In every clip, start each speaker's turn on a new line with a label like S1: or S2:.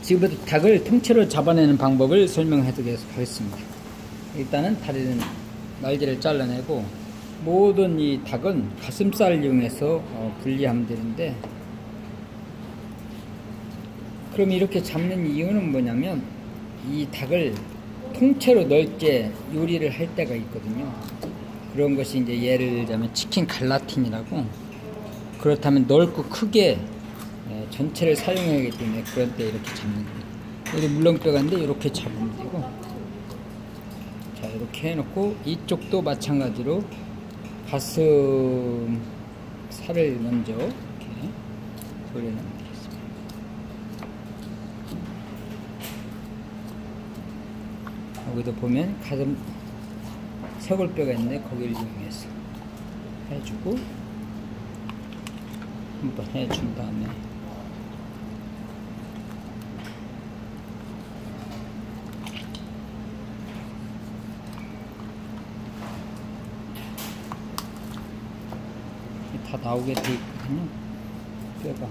S1: 지금부터 닭을 통째로 잡아내는 방법을 설명해 드리도록 하겠습니다. 일단은 다리는 날개를 잘라내고, 모든 이 닭은 가슴살을 이용해서 분리하면 되는데, 그럼 이렇게 잡는 이유는 뭐냐면, 이 닭을 통째로 넓게 요리를 할 때가 있거든요. 그런 것이 이제 예를 들자면 치킨 갈라틴이라고, 그렇다면 넓고 크게 전체를 사용해야 하기 때문에 그럴 때 이렇게 잡는 거예요. 여기 물렁뼈가 있는데 이렇게 잡으면 되고, 자, 이렇게 해놓고 이쪽도 마찬가지로 가슴 살을 먼저 이렇게 돌려놓으면 되겠습니다. 여기도 보면 가슴 쇄골뼈가 있는데 거기를 이용해서 해주고, 한번 해준 다음에 다 나오게 돼 있거든요. 뼈가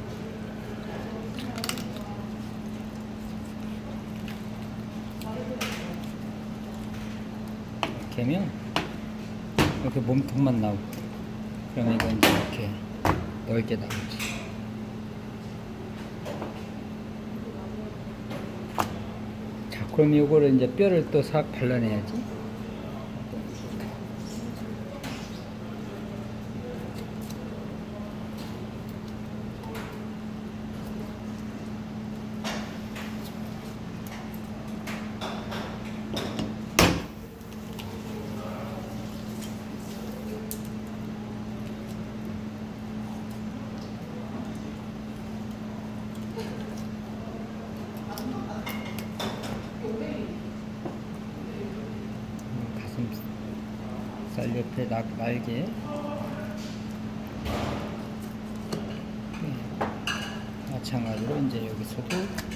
S1: 이렇게 하면 이렇게 몸통만 나오고, 그러면 이건 이제 이렇게 넓게 나오지. 자, 그럼 요거를 이제 뼈를 또 싹 발라내야지. 쌀 옆에 날개, 마찬가지로 이제 여기서도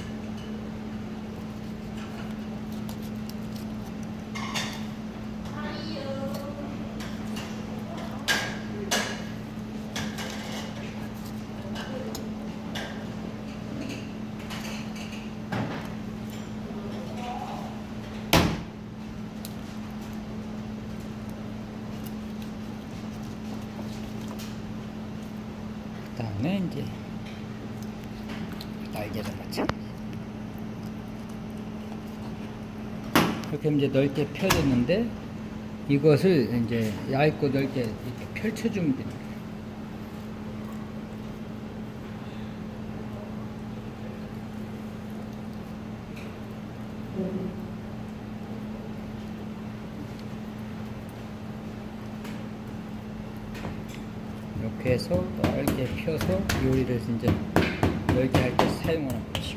S1: 그 다음에 이제 날개도 마찬가지. 이렇게 이제 넓게 펴졌는데, 이것을 이제 얇고 넓게 이렇게 펼쳐주면 됩니다. 이렇게 해서 넓게 펴서 요리를 이제 넓게 할 때 사용하는 거죠.